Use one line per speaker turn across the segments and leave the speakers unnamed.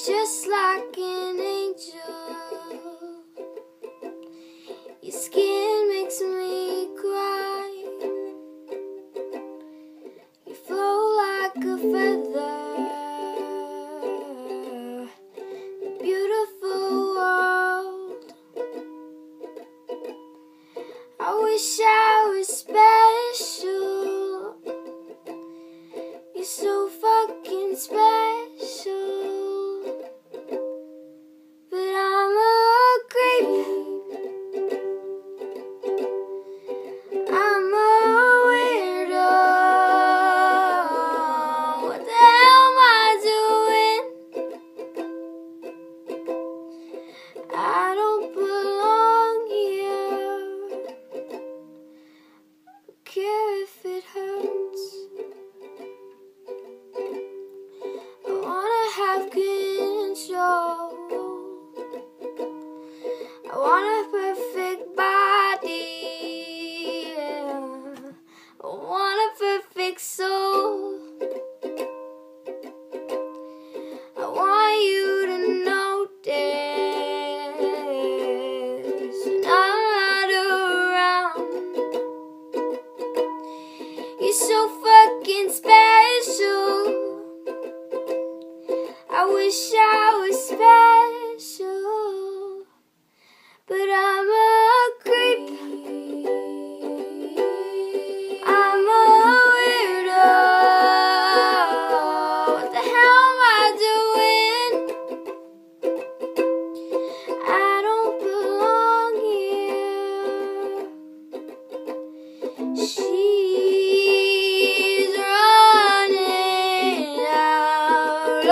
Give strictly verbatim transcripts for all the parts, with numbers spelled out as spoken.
just like an angel. Your skin makes me cry. You flow like a feather. Beautiful world. I wish I was special. You're so fucking special. But I'm a creep. I'm a weirdo. What the hell am I doing? I don't belong here. Don't care if it hurts. I wanna have control. I want a perfect body. Yeah. I want a perfect soul. I want you to notice when I'm not around. You're so fucking special. I wish I was special, but I'm a creep. I'm a weirdo. What the hell am I doing? I don't belong here. She's running out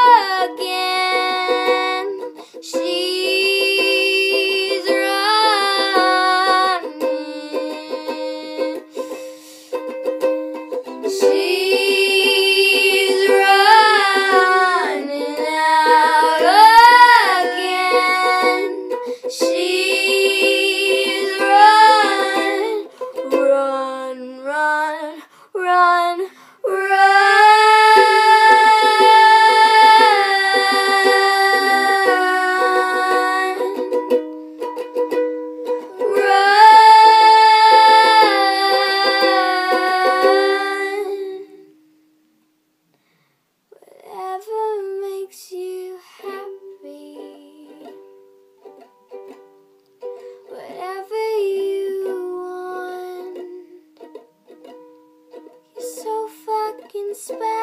again. She's running. She's running out again. She's run, run, run, run, run. Whatever makes you happy, whatever you want. You're so fucking special.